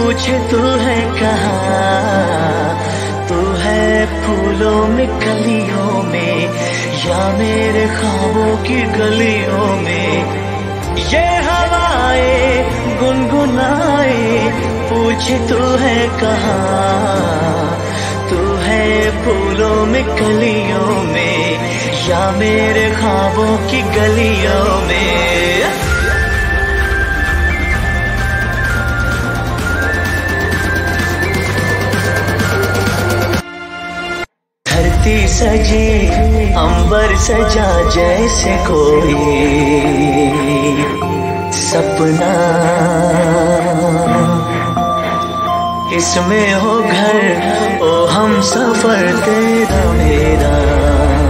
पूछे तू है कहाँ, तू है फूलों में कलियों में या मेरे ख्वाबों की गलियों में। ये हवाएं गुनगुनाए पूछे तू है कहाँ, तू है फूलों में कलियों में या मेरे ख्वाबों की गलियों में। धरती सजी अंबर सजा जैसे कोई सपना, इसमें हो घर ओ हम सफर तेरा मेरा।